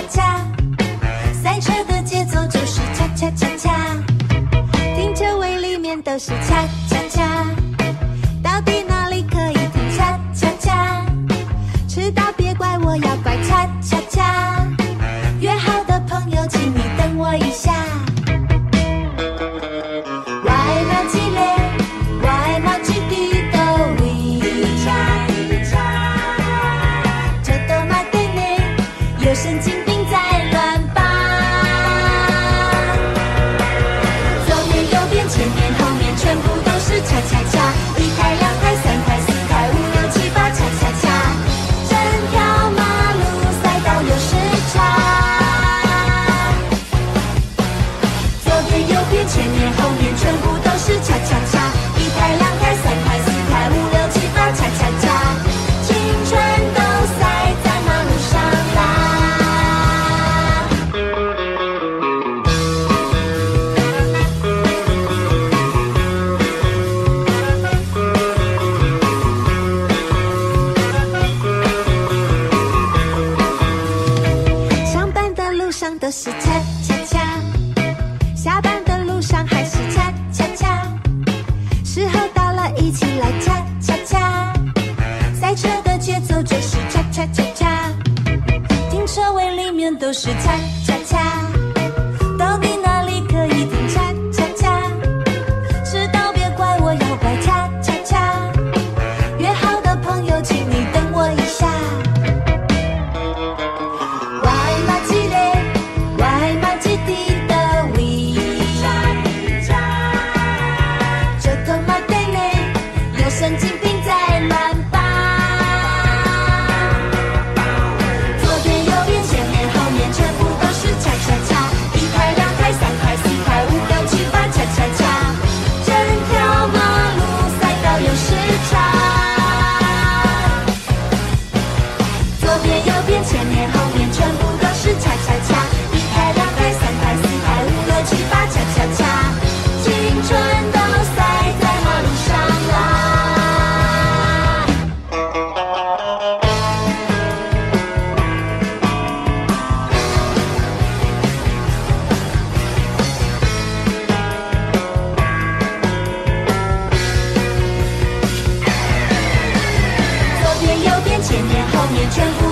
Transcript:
恰，赛车的节奏就是恰恰恰恰，停车位里面都是恰恰恰，到底哪里可以停恰恰恰？迟到别怪我，要怪恰恰恰，约好的朋友，请你等我一下。有神经病在乱扒，左边右边前面后面全部都是恰恰恰，一台两台三台四台五六七八恰恰恰，整条马路赛道有时差。左边右边前面后面全部都是恰恰恰，一台两台三台四台五六七八恰恰恰，青春都塞在马路上啦。都是恰恰恰，下班的路上还是恰恰恰，时候到了一起来恰恰恰，赛车的节奏就是恰恰恰恰，停车位里面都是恰恰恰，到底哪里可以停恰恰恰？迟到别怪我，要怪恰恰恰，约好的朋友请你等我一下。神经病在乱扒，左边右边前面后面全部都是恰恰恰，一台两台三台四台五六七八恰恰恰，整条马路赛道有时差。左边右边前面后面全部都是恰恰恰，一台两台三台四台五六七八恰恰恰，青春都塞在马路上啦。前面后面全部